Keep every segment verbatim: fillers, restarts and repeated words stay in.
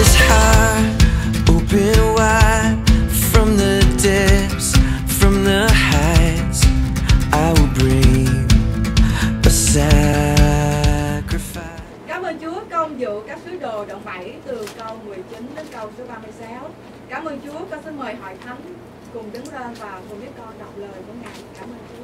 his heart open wide. From the depths, from the heights, I will bring a sacrifice. Cảm ơn Chúa công vụ các sứ đồ đoạn bảy từ câu mười chín đến câu số ba mươi sáu. Cảm ơn Chúa, con xin mời hội thánh cùng đứng lên và cùng với con đọc lời của Ngài. Cảm ơn Chúa.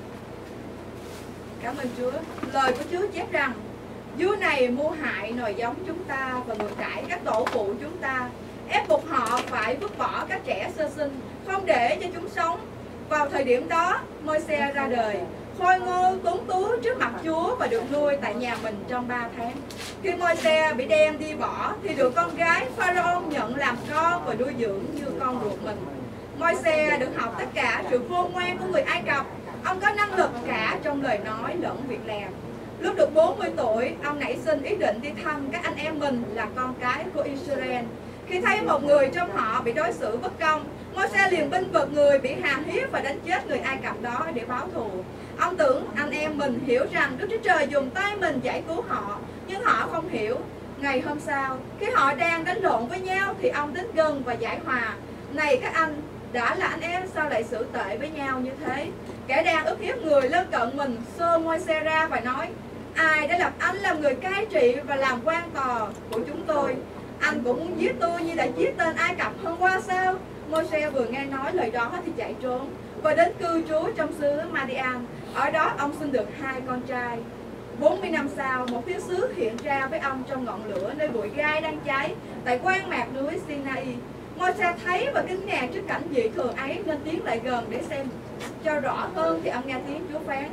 Cảm ơn Chúa. Lời của Chúa chép rằng: vua này mưu hại nòi giống chúng ta và ngược đãi các tổ phụ chúng ta, ép buộc họ phải vứt bỏ các trẻ sơ sinh, không để cho chúng sống. Vào thời điểm đó, Môi-se ra đời, khôi ngô tuấn tú trước mặt Chúa và được nuôi tại nhà mình trong ba tháng. Khi Môi-se bị đem đi bỏ thì được con gái Pharaoh nhận làm con và nuôi dưỡng như con ruột mình. Môi-se được học tất cả sự khôn ngoan của người Ai Cập. Ông có năng lực cả trong lời nói lẫn việc làm. Lúc được bốn mươi tuổi, ông nảy sinh ý định đi thăm các anh em mình là con cái của Israel. Khi thấy một người trong họ bị đối xử bất công, Môi-se liền binh vực người bị hàm hiếp và đánh chết người Ai Cập đó để báo thù. Ông tưởng anh em mình hiểu rằng Đức Chúa Trời dùng tay mình giải cứu họ, nhưng họ không hiểu. Ngày hôm sau, khi họ đang đánh lộn với nhau thì ông đến gần và giải hòa. Này các anh, đã là anh em sao lại xử tệ với nhau như thế? Kẻ đang ức hiếp người lân cận mình xô Môi-se ra và nói: ai đã lập anh làm người cai trị và làm quan tòa của chúng tôi? Anh cũng muốn giết tôi như đã giết tên Ai Cập hôm qua sao? Môi-se vừa nghe nói lời đó thì chạy trốn và đến cư trú trong xứ Madian. Ở đó ông sinh được hai con trai. bốn mươi năm sau, một thiên sứ hiện ra với ông trong ngọn lửa nơi bụi gai đang cháy tại quan mạc núi Sinai. Môi-se thấy và kinh ngạc trước cảnh dị thường ấy nên tiến lại gần để xem cho rõ hơn, thì ông nghe tiếng Chúa phán: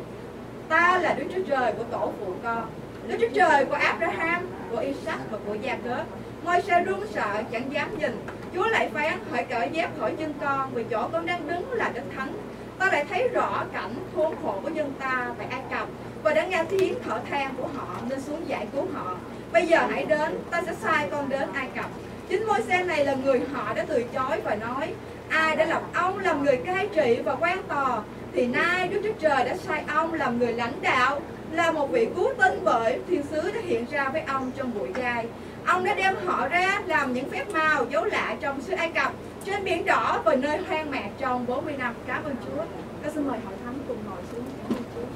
ta là Đức Chúa Trời của tổ phụ con, Đức Chúa Trời của Abraham, của Isaac và của Gia-cớp. Môi-se run sợ chẳng dám nhìn. Chúa lại phán: hãy cởi dép khỏi chân con, vì chỗ con đang đứng là đất thánh. Ta lại thấy rõ cảnh khốn khổ của dân ta tại Ai Cập và đã nghe tiếng thở than của họ nên xuống giải cứu họ. Bây giờ hãy đến, ta sẽ sai con đến Ai Cập. Chính Môi-se này là người họ đã từ chối và nói: ai đã lập ông làm người cai trị và quan tòa, thì nay Đức Chúa Trời đã sai ông làm người lãnh đạo, là một vị cứu tinh, bởi thiên sứ đã hiện ra với ông trong bụi gai. Ông đã đem họ ra làm những phép màu dấu lạ trong xứ Ai Cập, trên biển đỏ và nơi hoang mạc trong bốn mươi năm. Cảm ơn Chúa. Con xin mời hội thánh cùng ngồi xuống. Cảm ơn Chúa.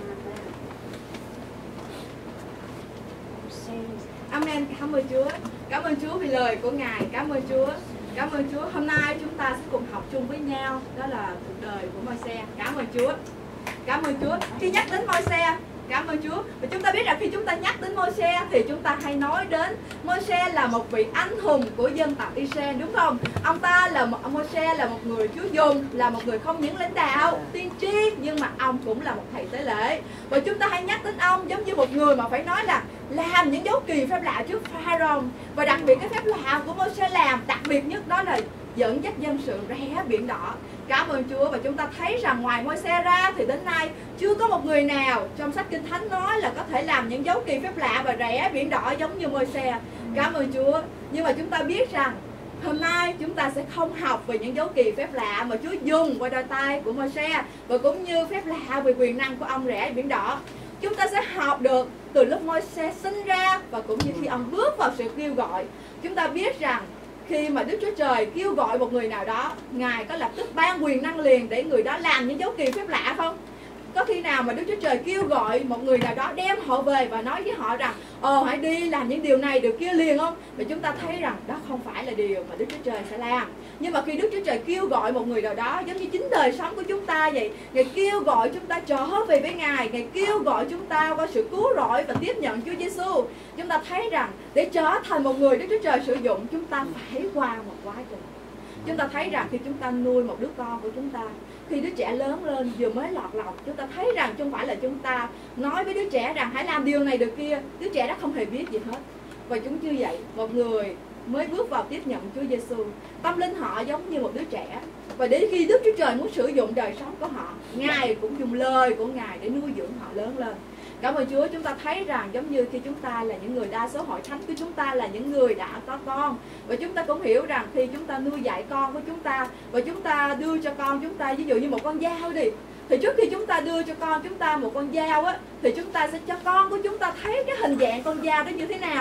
Amen. Cảm ơn Chúa. Cảm ơn Chúa vì lời của Ngài. Cảm ơn Chúa. Cảm ơn Chúa. Hôm nay chúng ta sẽ cùng học chung với nhau, đó là cuộc đời của Môi-se. Cảm ơn Chúa. Cảm ơn Chúa. Khi nhắc đến Môi-se, cảm ơn Chúa. Và chúng ta biết rằng khi chúng ta nhắc đến Môi-se thì chúng ta hay nói đến Môi-se là một vị anh hùng của dân tộc Israel, đúng không? Ông ta là một Môi-se là một người Chúa dùng, là một người không những lãnh đạo, tiên tri, nhưng mà ông cũng là một thầy tế lễ. Và chúng ta hay nhắc đến ông giống như một người mà phải nói là làm những dấu kỳ phép lạ trước Pharaoh. Và đặc biệt cái phép lạ của Môi-se làm đặc biệt nhất đó là dẫn dắt dân sự rẽ biển đỏ. Cảm ơn Chúa. Và chúng ta thấy rằng ngoài Môi-se ra thì đến nay chưa có một người nào trong sách Kinh Thánh nói là có thể làm những dấu kỳ phép lạ và rẽ biển đỏ giống như Môi-se. Cảm ơn Chúa. Nhưng mà chúng ta biết rằng hôm nay chúng ta sẽ không học về những dấu kỳ phép lạ mà Chúa dùng qua đôi tay của Môi-se, và cũng như phép lạ về quyền năng của ông rẽ biển đỏ. Chúng ta sẽ học được từ lúc Môi-se sinh ra và cũng như khi ông bước vào sự kêu gọi. Chúng ta biết rằng khi mà Đức Chúa Trời kêu gọi một người nào đó, Ngài có lập tức ban quyền năng liền để người đó làm những dấu kỳ phép lạ không? Có khi nào mà Đức Chúa Trời kêu gọi một người nào đó đem họ về và nói với họ rằng Ồ hãy đi làm những điều này điều kia liền không? Và chúng ta thấy rằng đó không phải là điều mà Đức Chúa Trời sẽ làm. Nhưng mà khi Đức Chúa Trời kêu gọi một người nào đó, giống như chính đời sống của chúng ta vậy, Ngài kêu gọi chúng ta trở về với Ngài, Ngài kêu gọi chúng ta qua sự cứu rỗi và tiếp nhận Chúa Giêsu. Chúng ta thấy rằng để trở thành một người Đức Chúa Trời sử dụng, chúng ta phải qua một quá trình. Chúng ta thấy rằng khi chúng ta nuôi một đứa con của chúng ta, khi đứa trẻ lớn lên vừa mới lọt lòng, chúng ta thấy rằng không phải là chúng ta nói với đứa trẻ rằng hãy làm điều này điều kia, đứa trẻ đó không hề biết gì hết. Và chúng như vậy, một người mới bước vào tiếp nhận Chúa Giêsu, tâm linh họ giống như một đứa trẻ. Và đến khi Đức Chúa Trời muốn sử dụng đời sống của họ, Ngài cũng dùng lời của Ngài để nuôi dưỡng họ lớn lên. Cảm ơn Chúa. Chúng ta thấy rằng giống như khi chúng ta là những người, đa số hội thánh của chúng ta là những người đã có con, và chúng ta cũng hiểu rằng khi chúng ta nuôi dạy con của chúng ta và chúng ta đưa cho con chúng ta, ví dụ như một con dao đi, thì trước khi chúng ta đưa cho con chúng ta một con dao á, thì chúng ta sẽ cho con của chúng ta thấy cái hình dạng con dao đó như thế nào.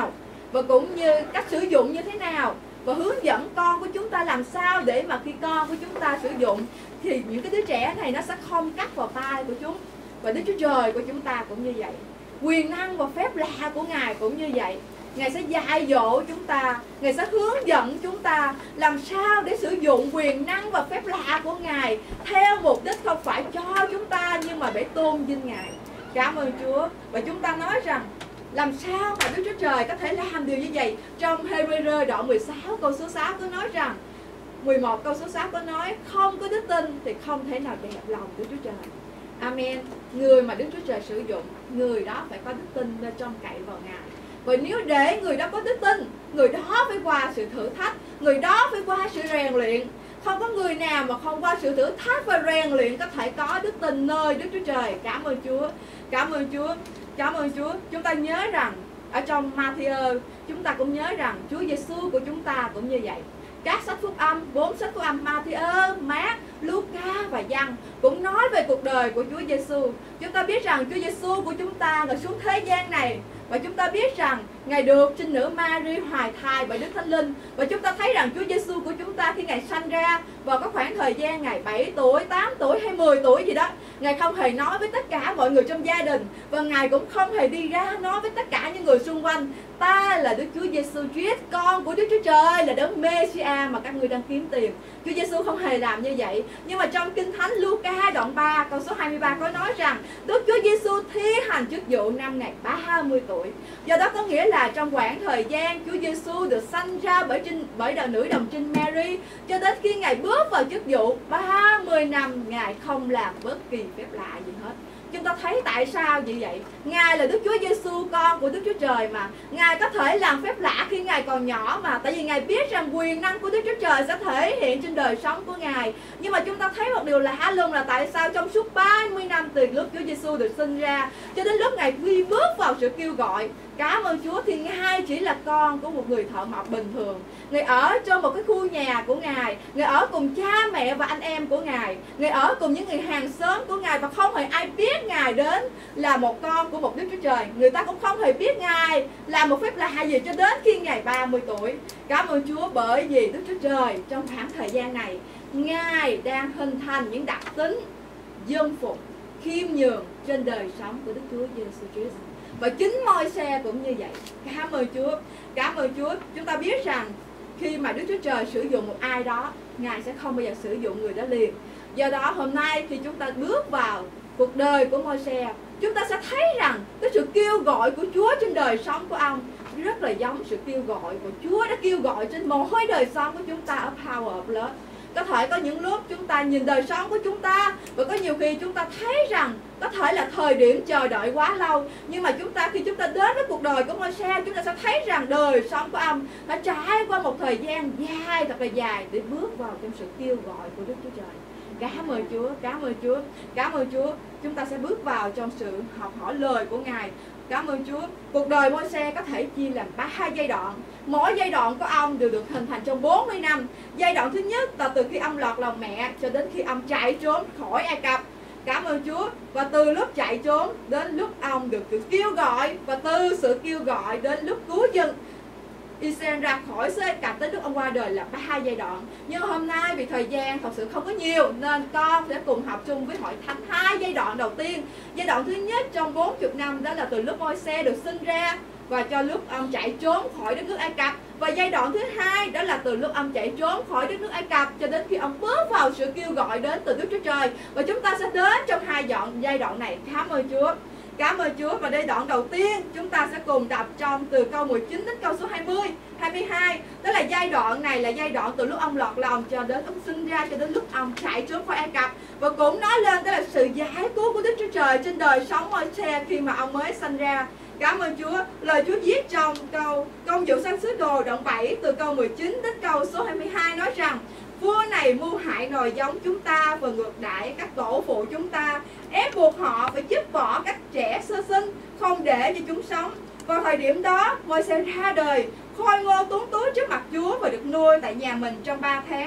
và cũng như cách sử dụng như thế nào, và hướng dẫn con của chúng ta làm sao để mà khi con của chúng ta sử dụng thì những cái đứa trẻ này nó sẽ không cắt vào tay của chúng. Và Đức Chúa Trời của chúng ta cũng như vậy. Quyền năng và phép lạ của Ngài cũng như vậy. Ngài sẽ dạy dỗ chúng ta, Ngài sẽ hướng dẫn chúng ta làm sao để sử dụng quyền năng và phép lạ của Ngài theo mục đích không phải cho chúng ta nhưng mà để tôn vinh Ngài. Cảm ơn Chúa. Và chúng ta nói rằng làm sao mà Đức Chúa Trời có thể làm điều như vậy? Trong Hê-bơ-rơ đoạn mười sáu câu số sáu có nói rằng, mười một câu số sáu có nói, không có đức tin thì không thể nào đẹp lòng Đức Chúa Trời. Amen. Người mà Đức Chúa Trời sử dụng, người đó phải có đức tin bên trong cậy vào Ngài. Và nếu để người đó có đức tin, người đó phải qua sự thử thách, người đó phải qua sự rèn luyện. Không có người nào mà không qua sự thử thách và rèn luyện có thể có đức tin nơi Đức Chúa Trời. Cảm ơn Chúa. Cảm ơn Chúa. Cảm ơn Chúa. Chúng ta nhớ rằng ở trong Ma-thi-ơ, chúng ta cũng nhớ rằng Chúa Giêsu của chúng ta cũng như vậy. Các sách phúc âm, bốn sách phúc âm Ma-thi-ơ, Mát, Luca và Giăng cũng nói về cuộc đời của Chúa Giêsu. Chúng ta biết rằng Chúa Giêsu của chúng ta Ngài xuống thế gian này, và chúng ta biết rằng Ngài được trinh nữ Mary hoài thai bởi Đức Thánh Linh. Và chúng ta thấy rằng Chúa Giêsu của chúng ta khi Ngài sanh ra vào có khoảng thời gian Ngài bảy tuổi, tám tuổi hay mười tuổi gì đó, Ngài không hề nói với tất cả mọi người trong gia đình, và Ngài cũng không hề đi ra nói với tất cả những người xung quanh, ta là Đức Chúa Giêsu Christ, con của Đức Chúa Trời, là đấng Mê-si-a mà các ngươi đang kiếm tìm. Chúa Giêsu không hề làm như vậy. Nhưng mà trong Kinh Thánh Luca đoạn ba câu số hai mươi ba có nói rằng Đức Chúa Giêsu thi hành chức vụ năm Ngài ba mươi tuổi. Do đó có nghĩa là trong khoảng thời gian Chúa Giêsu được sanh ra bởi trinh bởi đời nữ đồng trinh Mary cho đến khi Ngài bước vào chức vụ ba mươi năm, Ngài không làm bất kỳ phép lạ gì hết. Chúng ta thấy tại sao như vậy? Ngài là Đức Chúa Giêsu, con của Đức Chúa Trời mà. Ngài có thể làm phép lạ khi Ngài còn nhỏ mà. Tại vì Ngài biết rằng quyền năng của Đức Chúa Trời sẽ thể hiện trên đời sống của Ngài. Nhưng mà chúng ta thấy một điều lạ luôn là tại sao trong suốt ba mươi năm từ lúc Chúa Giêsu được sinh ra cho đến lúc Ngài quy bước vào sự kêu gọi, cảm ơn Chúa, thì Ngài chỉ là con của một người thợ mộc bình thường. Ngài ở trong một cái khu nhà của Ngài, Ngài ở cùng cha mẹ và anh em của Ngài, Ngài ở cùng những người hàng xóm của Ngài, và không hề ai biết Ngài đến là một con của một Đức Chúa Trời. Người ta cũng không hề biết Ngài là một phép lạ gì cho đến khi Ngài ba mươi tuổi. Cảm ơn Chúa, bởi vì Đức Chúa Trời trong khoảng thời gian này Ngài đang hình thành những đặc tính dân phục, khiêm nhường trên đời sống của Đức Chúa Giêsu Christ. Và chính Môi-se cũng như vậy. Cảm ơn Chúa. Cảm ơn Chúa. Chúng ta biết rằng khi mà Đức Chúa Trời sử dụng một ai đó, Ngài sẽ không bao giờ sử dụng người đó liền. Do đó hôm nay khi chúng ta bước vào cuộc đời của Môi-se, chúng ta sẽ thấy rằng cái sự kêu gọi của Chúa trên đời sống của ông rất là giống sự kêu gọi của Chúa đã kêu gọi trên mỗi đời sống của chúng ta ở Power of Love. Có thể có những lúc chúng ta nhìn đời sống của chúng ta, và có nhiều khi chúng ta thấy rằng có thể là thời điểm chờ đợi quá lâu. Nhưng mà chúng ta khi chúng ta đến với cuộc đời của Môi-se, chúng ta sẽ thấy rằng đời sống của ông đã trải qua một thời gian dài, thật là dài để bước vào trong sự kêu gọi của Đức Chúa Trời. Cảm ơn Chúa, cảm ơn Chúa, cảm ơn Chúa. Chúng ta sẽ bước vào trong sự học hỏi lời của Ngài. Cảm ơn Chúa. Cuộc đời Môi-se có thể chia làm ba giai đoạn. Mỗi giai đoạn của ông đều được hình thành trong bốn mươi năm. Giai đoạn thứ nhất là từ khi ông lọt lòng mẹ cho đến khi ông chạy trốn khỏi Ai Cập. Cảm ơn Chúa. Và từ lúc chạy trốn đến lúc ông được kêu gọi, và từ sự kêu gọi đến lúc cứu dân Israel ra khỏi xứ Ai Cập tới lúc ông qua đời là ba giai đoạn. Nhưng hôm nay vì thời gian thật sự không có nhiều nên con sẽ cùng học chung với hội thánh hai giai đoạn đầu tiên. Giai đoạn thứ nhất trong bốn mươi năm đó là từ lúc Môi-se được sinh ra và cho lúc ông chạy trốn khỏi đất nước Ai Cập. Và giai đoạn thứ hai đó là từ lúc ông chạy trốn khỏi đất nước Ai Cập cho đến khi ông bước vào sự kêu gọi đến từ Đức Chúa Trời. Và chúng ta sẽ đến trong hai đoạn giai đoạn này. Cảm ơn Chúa. Cảm ơn Chúa. Và đây đoạn đầu tiên chúng ta sẽ cùng đọc trong từ câu mười chín đến câu số hai mươi, hai mươi hai. Đó là giai đoạn này là giai đoạn từ lúc ông lọt lòng cho đến ông sinh ra cho đến lúc ông chạy trốn khỏi Ai Cập. Và cũng nói lên đó là sự giải cứu của Đức Chúa Trời trên đời sống Môi-se khi mà ông mới sinh ra. Cảm ơn Chúa. Lời Chúa viết trong câu Công vụ Sáng sứ đồ đoạn bảy từ câu mười chín đến câu số hai mươi hai nói rằng: vua này mưu hại nòi giống chúng ta và ngược đãi các tổ phụ chúng ta, ép buộc họ phải dứt bỏ các trẻ sơ sinh, không để cho chúng sống. Vào thời điểm đó, Môi-se ra đời, khôi ngô tuấn tú trước mặt Chúa và được nuôi tại nhà mình trong ba tháng.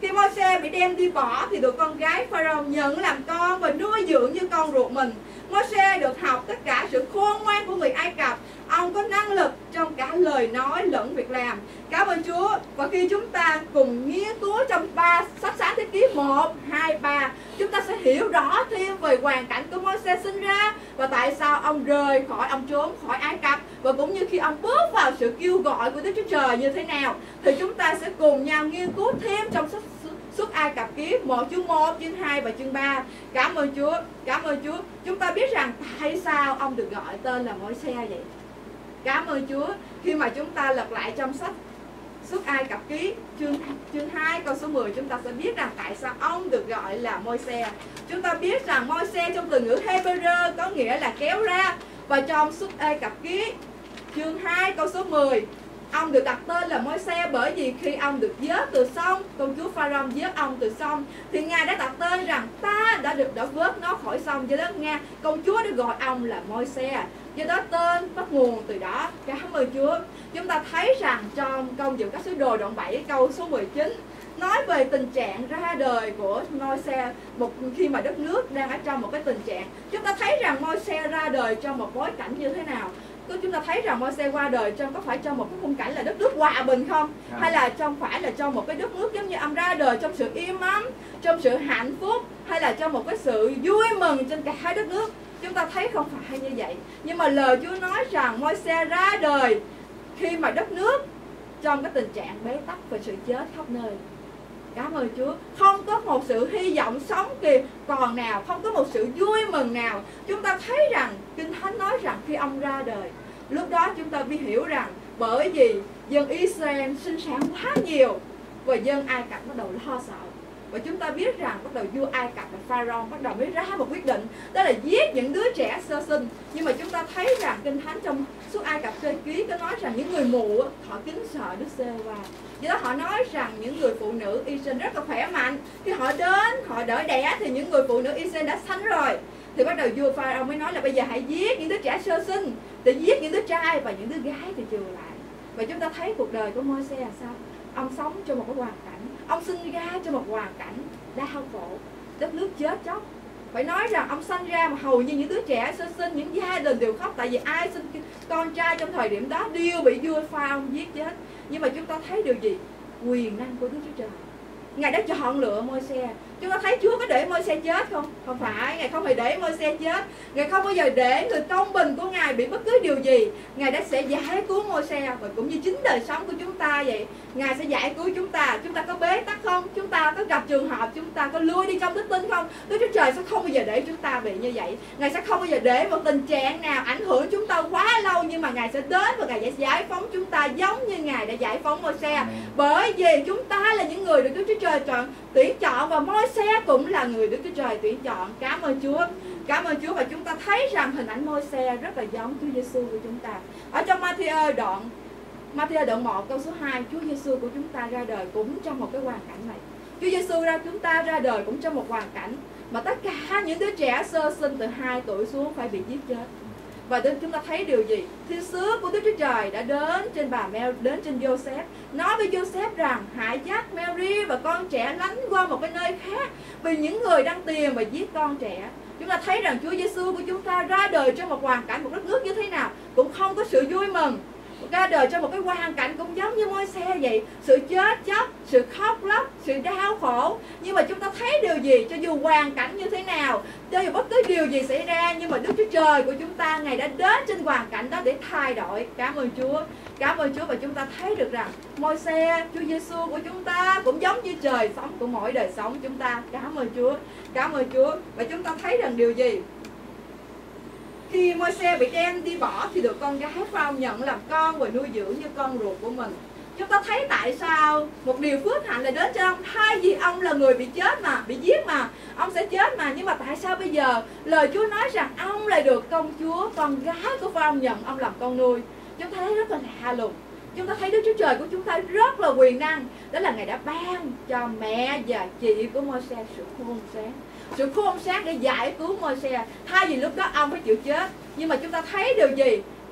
Khi Môi-se bị đem đi bỏ thì được con gái Pharaoh nhận làm con và nuôi dưỡng như con ruột mình. Môi-se được học tất cả sự khôn ngoan của người Ai Cập. Ông có năng lực trong cả lời nói lẫn việc làm. Cảm ơn Chúa. Và khi chúng ta cùng nghiên cứu trong ba sách Sáng Thế Ký một, hai, ba, chúng ta sẽ hiểu rõ thêm về hoàn cảnh của Môi-se sinh ra và tại sao ông rời khỏi, ông trốn khỏi Ai Cập, và cũng như khi ông bước vào sự kêu gọi của Đức Chúa Trời như thế nào. Thì chúng ta sẽ cùng nhau nghiên cứu thêm trong sách Xuất Ai Cập Ký một chương một, chương hai và chương ba. Cảm ơn Chúa. Cảm ơn Chúa. Chúng ta biết rằng tại sao ông được gọi tên là Môi-se vậy? Cảm ơn Chúa. Khi mà chúng ta lật lại trong sách Xuất Ai Cập Ký chương chương hai câu số mười, chúng ta sẽ biết rằng tại sao ông được gọi là Môi-se. Chúng ta biết rằng Môi-se trong từ ngữ Hebrew có nghĩa là kéo ra, và trong Xuất Ai Cập Ký chương hai câu số mười, ông được đặt tên là Môi-se bởi vì khi ông được vớt từ sông, công chúa Pharaoh vớt ông từ sông, thì Ngài đã đặt tên rằng ta đã được đã vớt nó khỏi sông, do đó Nga công chúa đã gọi ông là Môi-se. Do đó tên bắt nguồn từ đó. Cảm ơn Chúa. Chúng ta thấy rằng trong Công vụ các sứ đồ đoạn bảy câu số mười chín nói về tình trạng ra đời của Môi-se một khi mà đất nước đang ở trong một cái tình trạng. Chúng ta thấy rằng Môi-se ra đời trong một bối cảnh như thế nào? Chúng ta thấy rằng Môi-se qua đời trong có phải trong một cái khung cảnh là đất nước hòa bình không? À. Hay là trong phải là trong một cái đất nước giống như ông ra đời trong sự im ấm, trong sự hạnh phúc, hay là trong một cái sự vui mừng trên cả hai đất nước? Chúng ta thấy không phải như vậy. Nhưng mà lời Chúa nói rằng Môi-se ra đời khi mà đất nước trong cái tình trạng bế tắc và sự chết khắp nơi. Cảm ơn Chúa. Không có một sự hy vọng sống kìa còn nào, không có một sự vui mừng nào. Chúng ta thấy rằng Kinh Thánh nói rằng khi ông ra đời, lúc đó chúng ta biết hiểu rằng bởi vì dân Israel sinh sản quá nhiều và dân Ai Cập bắt đầu lo sợ. Và chúng ta biết rằng bắt đầu vua Ai Cập và Pharaoh bắt đầu mới ra một quyết định, đó là giết những đứa trẻ sơ sinh. Nhưng mà chúng ta thấy rằng Kinh Thánh trong Xuất Ai Cập Ký có nói rằng những người mù họ kính sợ Đức Giê-hô-va. Do đó họ nói rằng những người phụ nữ Israel rất là khỏe mạnh. Khi họ đến, họ đỡ đẻ thì những người phụ nữ Israel đã sanh rồi. Thì bắt đầu vua Pharaoh mới nói là bây giờ hãy giết những đứa trẻ sơ sinh, để giết những đứa trai và những đứa gái thì trừ lại. Và chúng ta thấy cuộc đời của Môi-se là sao? Ông sống trong một cái hoàn cảnh, ông sinh ra trong một hoàn cảnh đau khổ, đất nước chết chóc. Phải nói rằng ông sinh ra mà hầu như những đứa trẻ sơ sinh, những gia đình đều khóc, tại vì ai sinh con trai trong thời điểm đó đều bị vua Pharaoh giết chết. Nhưng mà chúng ta thấy điều gì? Quyền năng của Đức Chúa Trời. Ngài đã chọn lựa Môi-se. Chúng ta thấy Chúa có để Môi-se chết không? Không phải, Ngài không hề để Môi-se chết. Ngài không bao giờ để người công bình của Ngài bị bất cứ điều gì. Ngài đã sẽ giải cứu Môi-se, và cũng như chính đời sống của chúng ta vậy. Ngài sẽ giải cứu chúng ta. Chúng ta có bế tắc không? Chúng ta có gặp trường hợp chúng ta có lui đi trong đức tin không? Đức Chúa Trời sẽ không bao giờ để chúng ta bị như vậy. Ngài sẽ không bao giờ để một tình trạng nào ảnh hưởng chúng ta quá lâu, nhưng mà Ngài sẽ đến và Ngài sẽ giải phóng chúng ta giống như Ngài đã giải phóng Môi-se. Bởi vì chúng ta là những người được Đức Chúa Trời chọn, tuyển chọn, và Môi-se cũng là người Đức Chúa Trời tuyển chọn. Cảm ơn Chúa. Cảm ơn Chúa. Và chúng ta thấy rằng hình ảnh Môi-se rất là giống Chúa Giêsu của chúng ta. Ở trong Ma-thi-ơ đoạn Ma-thi-ơ đoạn một câu số hai, Chúa Giêsu của chúng ta ra đời cũng trong một cái hoàn cảnh này. Chúa Giêsu ra chúng ta ra đời cũng trong một hoàn cảnh mà tất cả những đứa trẻ sơ sinh từ hai tuổi xuống phải bị giết chết. Và đến chúng ta thấy điều gì? Thiên sứ của Đức Chúa Trời đã đến trên bà Mary, đến trên Joseph, nói với Joseph rằng hãy dắt Mary và con trẻ lánh qua một cái nơi khác, vì những người đang tìm và giết con trẻ. Chúng ta thấy rằng Chúa Giêsu của chúng ta ra đời trong một hoàn cảnh, một đất nước như thế nào cũng không có sự vui mừng. Ra đời trong một cái hoàn cảnh cũng giống như Môi-se vậy, sự chết chóc, sự khóc lóc, sự đau khổ. Nhưng mà chúng ta thấy điều gì? Cho dù hoàn cảnh như thế nào, cho dù bất cứ điều gì xảy ra, nhưng mà Đức Chúa Trời của chúng ta, Ngài đã đến trên hoàn cảnh đó để thay đổi. Cảm ơn Chúa. Cảm ơn Chúa. Và chúng ta thấy được rằng Môi-se, Chúa Giêsu của chúng ta cũng giống như trời sống của mỗi đời sống chúng ta. Cảm ơn Chúa. Cảm ơn Chúa. Và chúng ta thấy rằng điều gì? Khi Môi-se bị đem đi bỏ thì được con gái Pharaoh nhận làm con và nuôi dưỡng như con ruột của mình. Chúng ta thấy tại sao một điều phước hạnh là đến cho ông, thay vì ông là người bị chết mà, bị giết mà, ông sẽ chết mà, nhưng mà tại sao bây giờ lời Chúa nói rằng ông lại được công chúa, con gái của Pharaoh nhận ông làm con nuôi. Chúng ta thấy rất là lạ lùng. Chúng ta thấy Đức Chúa Trời của chúng ta rất là quyền năng. Đó là Ngài đã ban cho mẹ và chị của Môi-se sự khôn sáng, sự khôn sáng để giải cứu Môi-se. Thay vì lúc đó ông phải chịu chết, nhưng mà chúng ta thấy điều gì?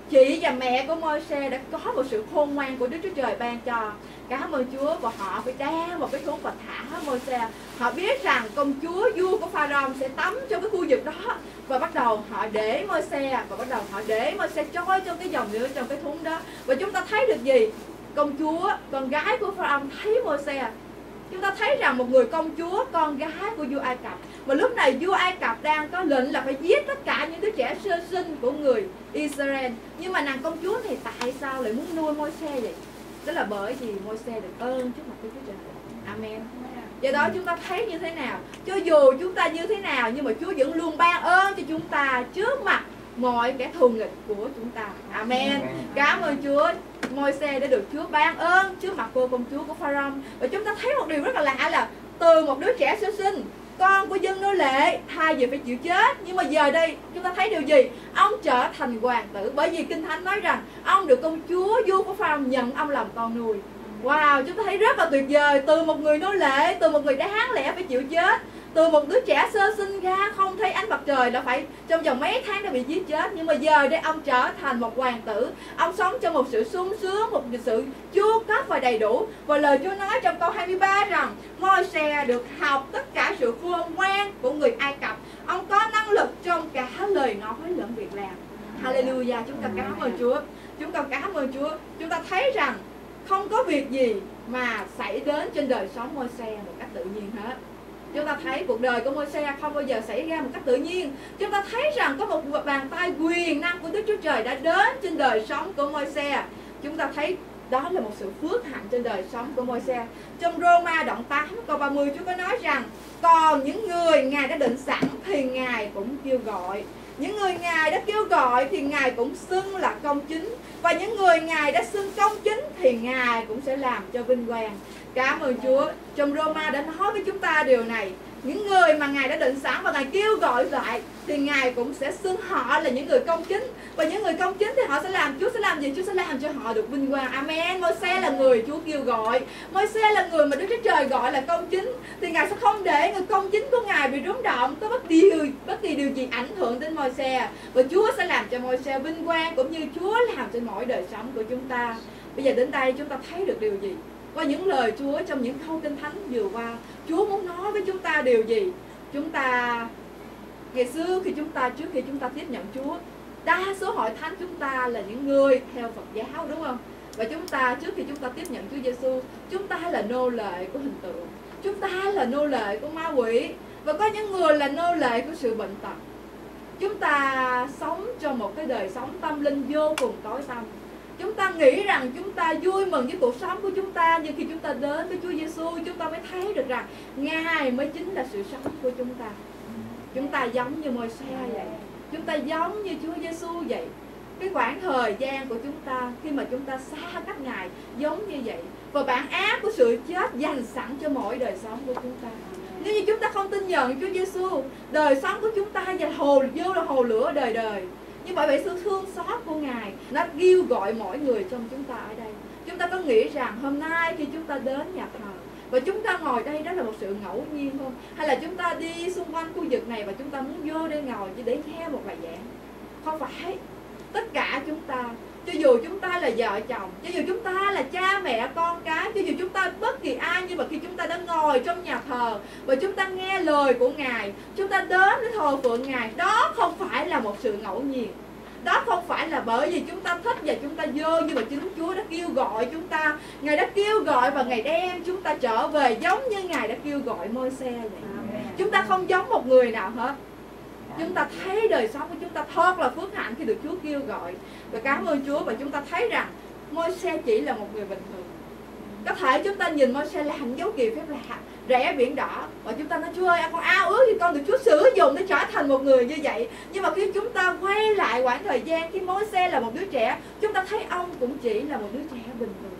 chị và mẹ của Môi-se đã có một sự khôn ngoan của Đức Chúa Trời ban cho. Cảm ơn Chúa. Và họ phải đa một cái thúng và thả Môi-se. Họ biết rằng công chúa vua của Pharaoh sẽ tắm trong cái khu vực đó, và bắt đầu họ để Môi-se và bắt đầu họ để Môi-se trôi trong cái dòng nước trong cái thúng đó. Và chúng ta thấy được gì? Công chúa, con gái của Pharaoh thấy Môi-se. Chúng ta thấy rằng một người công chúa, con gái của vua Ai Cập, và lúc này vua Ai Cập đang có lệnh là phải giết tất cả những đứa trẻ sơ sinh của người Israel. Nhưng mà nàng công chúa thì tại sao lại muốn nuôi Môi-se vậy? Đó là bởi vì Môi-se được ơn trước mặt Đức Chúa Trời. Amen. Do đó chúng ta thấy như thế nào? Cho dù chúng ta như thế nào, nhưng mà Chúa vẫn luôn ban ơn cho chúng ta trước mặt mọi kẻ thù nghịch của chúng ta. Amen. Cảm ơn Chúa. Môi-se đã được Chúa ban ơn trước mặt cô công chúa của Pharaoh. Và chúng ta thấy một điều rất là lạ là từ một đứa trẻ sơ sinh, con của dân nô lệ, thay vì phải chịu chết, nhưng mà giờ đây chúng ta thấy điều gì? Ông trở thành hoàng tử, bởi vì Kinh Thánh nói rằng ông được công chúa vua của Pharaoh nhận ông làm con nuôi. Wow, chúng ta thấy rất là tuyệt vời. Từ một người nô lệ, từ một người đáng lẽ phải chịu chết, từ một đứa trẻ sơ sinh ra không thấy ánh mặt trời, đã phải trong vòng mấy tháng đã bị giết chết, nhưng mà giờ đây ông trở thành một hoàng tử. Ông sống trong một sự sung sướng, một sự chu cấp và đầy đủ. Và lời Chúa nói trong câu hai mươi ba rằng Môi-se được học tất cả sự khôn ngoan của người Ai Cập. Ông có năng lực trong cả lời nói lẫn việc làm. Hallelujah. Chúng ta cảm ơn Chúa. Chúng ta cảm ơn Chúa. Chúng ta thấy rằng không có việc gì mà xảy đến trên đời sống Môi-se một cách tự nhiên hết. Chúng ta thấy cuộc đời của Môi-se không bao giờ xảy ra một cách tự nhiên. Chúng ta thấy rằng có một bàn tay quyền năng của Đức Chúa Trời đã đến trên đời sống của Môi-se. Chúng ta thấy đó là một sự phước hạnh trên đời sống của Môi-se. Trong Rô-ma đoạn tám câu ba mươi, Chúa có nói rằng còn những người Ngài đã định sẵn thì Ngài cũng kêu gọi. Những người Ngài đã kêu gọi thì Ngài cũng xưng là công chính. Và những người Ngài đã xưng công chính thì Ngài cũng sẽ làm cho vinh quang. Cảm ơn Chúa. Trong Rô-ma đã nói với chúng ta điều này. Những người mà Ngài đã định sẵn và Ngài kêu gọi lại thì Ngài cũng sẽ xưng họ là những người công chính. Và những người công chính thì họ sẽ làm, Chúa sẽ làm gì? Chúa sẽ làm cho họ được vinh quang. Amen. Môi-se là người Chúa kêu gọi. Môi-se là người mà Đức Chúa Trời gọi là công chính. Thì Ngài sẽ không để người công chính của Ngài bị rúng động có bất điều bất kỳ điều gì ảnh hưởng đến Môi-se. Và Chúa sẽ làm cho Môi-se vinh quang, cũng như Chúa làm trên mỗi đời sống của chúng ta. Bây giờ đến đây chúng ta thấy được điều gì? Qua những lời Chúa trong những câu Kinh Thánh vừa qua, Chúa muốn nói với chúng ta điều gì? Chúng ta ngày xưa khi chúng ta trước khi chúng ta tiếp nhận Chúa, đa số hội thánh chúng ta là những người theo Phật giáo, đúng không? Và chúng ta trước khi chúng ta tiếp nhận Chúa Giêsu, chúng ta là nô lệ của hình tượng, chúng ta là nô lệ của ma quỷ, và có những người là nô lệ của sự bệnh tật. Chúng ta sống trong một cái đời sống tâm linh vô cùng tối tăm. Chúng ta nghĩ rằng chúng ta vui mừng với cuộc sống của chúng ta, nhưng khi chúng ta đến với Chúa Giêsu, chúng ta mới thấy được rằng Ngài mới chính là sự sống của chúng ta. Chúng ta giống như Môi-se vậy, chúng ta giống như Chúa Giêsu vậy. Cái khoảng thời gian của chúng ta khi mà chúng ta xa cách Ngài giống như vậy, và bản án của sự chết dành sẵn cho mỗi đời sống của chúng ta. Nếu như chúng ta không tin nhận Chúa Giêsu, đời sống của chúng ta và hồ vô là hồ lửa đời đời. Nhưng bởi vậy sự thương xót của Ngài nó kêu gọi mỗi người trong chúng ta ở đây. Chúng ta có nghĩ rằng hôm nay khi chúng ta đến nhà thờ và chúng ta ngồi đây đó là một sự ngẫu nhiên không? Hay là chúng ta đi xung quanh khu vực này và chúng ta muốn vô đây ngồi chỉ để nghe một bài giảng? Không phải. Tất cả chúng ta, cho dù chúng ta là vợ chồng, cho dù chúng ta là cha mẹ con cái, cho dù chúng ta bất kỳ ai, nhưng mà khi chúng ta đã ngồi trong nhà thờ và chúng ta nghe lời của Ngài, chúng ta đến để thờ phượng Ngài, đó không phải là một sự ngẫu nhiên. Đó không phải là bởi vì chúng ta thích và chúng ta vô, nhưng mà chính Chúa đã kêu gọi chúng ta. Ngài đã kêu gọi và Ngài đem chúng ta trở về giống như Ngài đã kêu gọi Môi-se vậy. Chúng ta không giống một người nào hết. Chúng ta thấy đời sống của chúng ta thật là phước hạnh khi được Chúa kêu gọi. Và cảm ơn Chúa, và chúng ta thấy rằng Môi-se chỉ là một người bình thường. Có thể chúng ta nhìn Môi-se làm dấu kỳ phép lạ, rẽ biển đỏ, và chúng ta nói Chúa ơi, con ao ước thì con được Chúa sử dụng để trở thành một người như vậy. Nhưng mà khi chúng ta quay lại quãng thời gian khi Môi-se là một đứa trẻ, chúng ta thấy ông cũng chỉ là một đứa trẻ bình thường.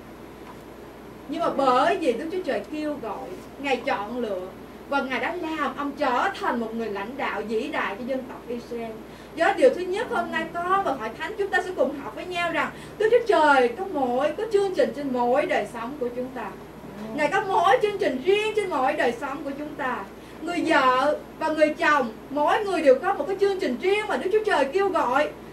Nhưng mà bởi vì Đức Chúa Trời kêu gọi, Ngài chọn lựa, và Ngài đã làm ông trở thành một người lãnh đạo vĩ đại cho dân tộc Israel. Do điều thứ nhất, hôm nay con và hội thánh chúng ta sẽ cùng học với nhau rằng Đức Chúa Trời có mỗi có chương trình trên mỗi đời sống của chúng ta. Ngài có mỗi chương trình riêng trên mỗi đời sống của chúng ta. Người vợ và người chồng, mỗi người đều có một cái chương trình riêng mà Đức Chúa Trời kêu gọi.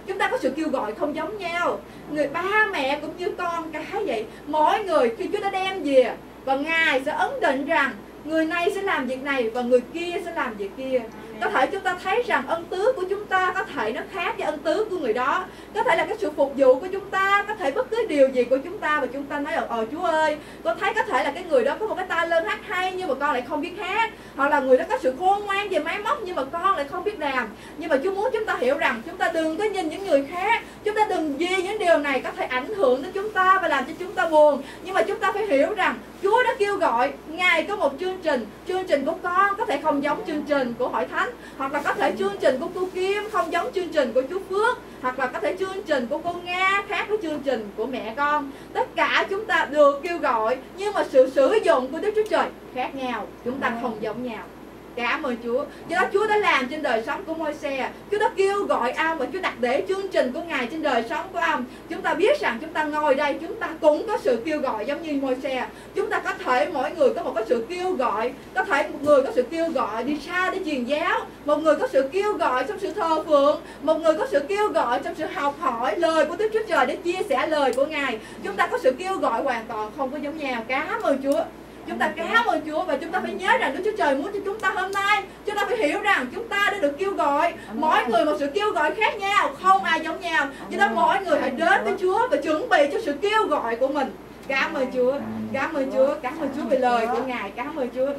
Chúng ta có sự kêu gọi không giống nhau. Người ba mẹ cũng như con cái vậy. Mỗi người khi Chúa đã đem về, và Ngài sẽ ấn định rằng người này sẽ làm việc này và người kia sẽ làm việc kia. Có thể chúng ta thấy rằng ân tứ của chúng ta có thể nó khác với ân tứ của người đó. Có thể là cái sự phục vụ của chúng ta, có thể bất cứ điều gì của chúng ta, và chúng ta nói là ờ Chúa ơi, con thấy có thể là cái người đó có một cái tai lên hát hay nhưng mà con lại không biết hát, hoặc là người đó có sự khôn ngoan về máy móc nhưng mà con lại không biết làm. Nhưng mà Chúa muốn chúng ta hiểu rằng chúng ta đừng có nhìn những người khác, chúng ta đừng vì những điều này có thể ảnh hưởng đến chúng ta và làm cho chúng ta buồn. Nhưng mà chúng ta phải hiểu rằng Chúa đã kêu gọi, Ngài có một chương trình. Chương trình của con có thể không giống chương trình của Hội Thánh, hoặc là có thể chương trình của cô Kim không giống chương trình của chú Phước, hoặc là có thể chương trình của cô Nga khác với chương trình của mẹ con. Tất cả chúng ta được kêu gọi, nhưng mà sự sử dụng của Đức Chúa Trời khác nhau, chúng ta không giống nhau. Cảm ơn Chúa. Do đó Chúa đã làm trên đời sống của Môi-se. Chúa đã kêu gọi ông và Chúa đặt để chương trình của Ngài trên đời sống của ông. Chúng ta biết rằng chúng ta ngồi đây, chúng ta cũng có sự kêu gọi giống như Môi-se. Chúng ta có thể mỗi người có một cái sự kêu gọi. Có thể một người có sự kêu gọi đi xa để truyền giáo, một người có sự kêu gọi trong sự thờ phượng, một người có sự kêu gọi trong sự học hỏi lời của Đức Chúa Trời để chia sẻ lời của Ngài. Chúng ta có sự kêu gọi hoàn toàn không có giống nhau. Cảm ơn Chúa. Chúng ta cảm ơn Chúa, và chúng ta phải nhớ rằng Đức Chúa Trời muốn cho chúng ta hôm nay, chúng ta phải hiểu rằng chúng ta đã được kêu gọi. Mỗi người một sự kêu gọi khác nhau, không ai giống nhau. Do đó mỗi người hãy đến với Chúa và chuẩn bị cho sự kêu gọi của mình. Cảm ơn Chúa, cảm ơn Chúa, cảm ơn Chúa về lời của Ngài, cảm ơn Chúa.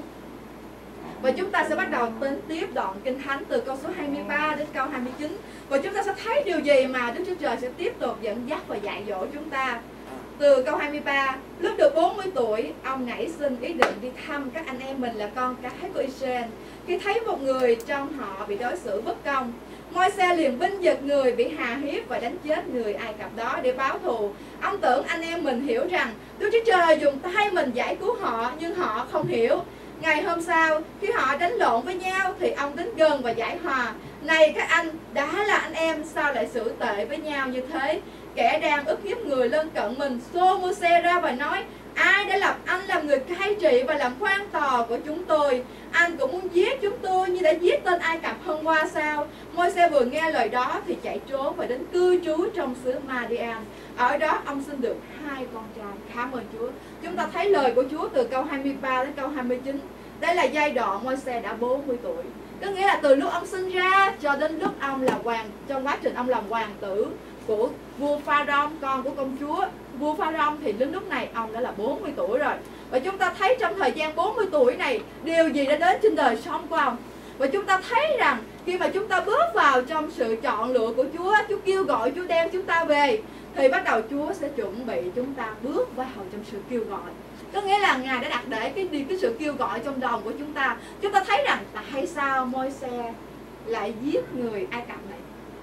Và chúng ta sẽ bắt đầu tính tiếp đoạn Kinh Thánh từ câu số hai mươi ba đến câu hai mươi chín. Và chúng ta sẽ thấy điều gì mà Đức Chúa Trời sẽ tiếp tục dẫn dắt và dạy dỗ chúng ta. Từ câu hai mươi ba, lúc được bốn mươi tuổi, ông nảy sinh ý định đi thăm các anh em mình là con cái của Israel. Khi thấy một người trong họ bị đối xử bất công, Môi-se liền binh vực người bị hà hiếp và đánh chết người Ai Cập đó để báo thù. Ông tưởng anh em mình hiểu rằng Đức Chúa Trời dùng tay mình giải cứu họ, nhưng họ không hiểu. Ngày hôm sau, khi họ đánh lộn với nhau thì ông đến gần và giải hòa. Này các anh, đã là anh em, sao lại xử tệ với nhau như thế? Kẻ đang ức hiếp người lân cận mình xô Môi-se ra và nói: ai đã lập anh làm người cai trị và làm quan tòa của chúng tôi? Anh cũng muốn giết chúng tôi như đã giết tên Ai Cập hôm qua sao? Môi-se vừa nghe lời đó thì chạy trốn và đến cư trú trong xứ Ma-đi-an. Ở đó ông sinh được hai con trai. Cảm ơn Chúa. Chúng ta thấy lời của Chúa từ câu hai mươi ba đến câu hai mươi chín. Đây là giai đoạn Môi-se đã bốn mươi tuổi. Có nghĩa là từ lúc ông sinh ra cho đến lúc ông là hoàng, trong quá trình ông làm hoàng tử của vua Pharaoh, con của công chúa vua Pharaoh, thì đến lúc này ông đã là bốn mươi tuổi rồi. Và chúng ta thấy trong thời gian bốn mươi tuổi này, điều gì đã đến trên đời sống của ông. Và chúng ta thấy rằng khi mà chúng ta bước vào trong sự chọn lựa của Chúa, Chúa kêu gọi, Chúa đem chúng ta về, thì bắt đầu Chúa sẽ chuẩn bị chúng ta bước vào trong sự kêu gọi. Có nghĩa là Ngài đã đặt để cái, cái sự kêu gọi trong lòng của chúng ta. Chúng ta thấy rằng tại sao Môi-se lại giết người Ai Cập này?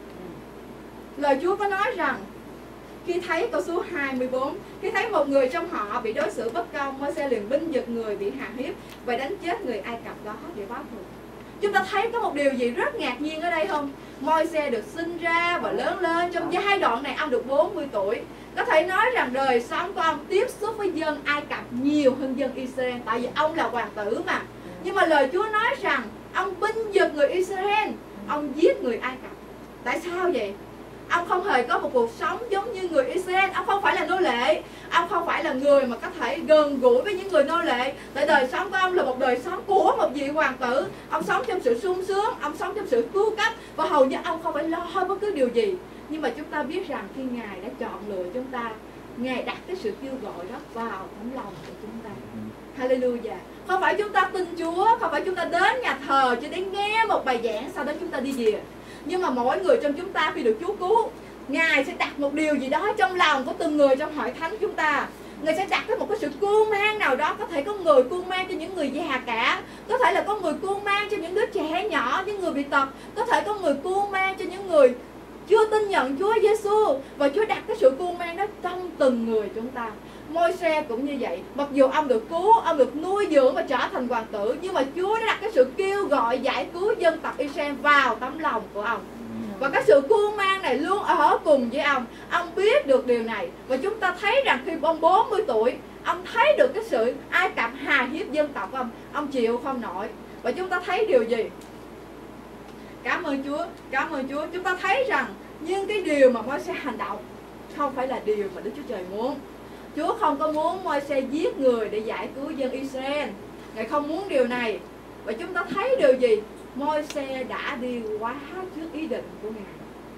Lời Chúa có nói rằng khi thấy câu số hai mươi bốn, khi thấy một người trong họ bị đối xử bất công, Môi-se liền binh vực người bị hạ hiếp và đánh chết người Ai Cập đó để báo thù. Chúng ta thấy có một điều gì rất ngạc nhiên ở đây không? Môi-se được sinh ra và lớn lên trong giai đoạn này, ông được bốn mươi tuổi. Có thể nói rằng đời sống của ông tiếp xúc với dân Ai Cập nhiều hơn dân Israel, tại vì ông là hoàng tử mà. Nhưng mà lời Chúa nói rằng ông binh vực người Israel, ông giết người Ai Cập. Tại sao vậy? Ông không hề có một cuộc sống giống như người Israel. Ông không phải là nô lệ. Ông không phải là người mà có thể gần gũi với những người nô lệ. Tại đời sống của ông là một đời sống của một vị hoàng tử. Ông sống trong sự sung sướng, ông sống trong sự cứu cấp, và hầu như ông không phải lo bất cứ điều gì. Nhưng mà chúng ta biết rằng khi Ngài đã chọn lựa chúng ta, Ngài đặt cái sự kêu gọi đó vào tấm lòng của chúng ta. Hallelujah. Không phải chúng ta tin Chúa, không phải chúng ta đến nhà thờ chỉ để nghe một bài giảng, sau đó chúng ta đi về. Nhưng mà mỗi người trong chúng ta khi được Chúa cứu, Ngài sẽ đặt một điều gì đó trong lòng của từng người trong hội thánh chúng ta. Ngài sẽ đặt cái một cái sự cưu mang nào đó. Có thể có người cưu mang cho những người già cả, có thể là có người cưu mang cho những đứa trẻ nhỏ, những người bị tật, có thể có người cưu mang cho những người chưa tin nhận Chúa Giêsu. Và Chúa đặt cái sự cưu mang đó trong từng người chúng ta. Môi-se cũng như vậy. Mặc dù ông được cứu, ông được nuôi dưỡng và trở thành hoàng tử, nhưng mà Chúa đã đặt cái sự kêu gọi giải cứu dân tộc Israel vào tấm lòng của ông. Và cái sự cưu mang này luôn ở cùng với ông. Ông biết được điều này. Và chúng ta thấy rằng khi ông bốn mươi tuổi, ông thấy được cái sự Ai Cập hà hiếp dân tộc ông. Ông chịu không nổi. Và chúng ta thấy điều gì? Cảm ơn Chúa, cảm ơn Chúa. Chúng ta thấy rằng Nhưng cái điều mà Môi-se hành động không phải là điều mà Đức Chúa Trời muốn. Chúa không có muốn Môi-se giết người để giải cứu dân Israel. Ngài không muốn điều này. Và chúng ta thấy điều gì? Môi-se đã đi quá trước ý định của Ngài.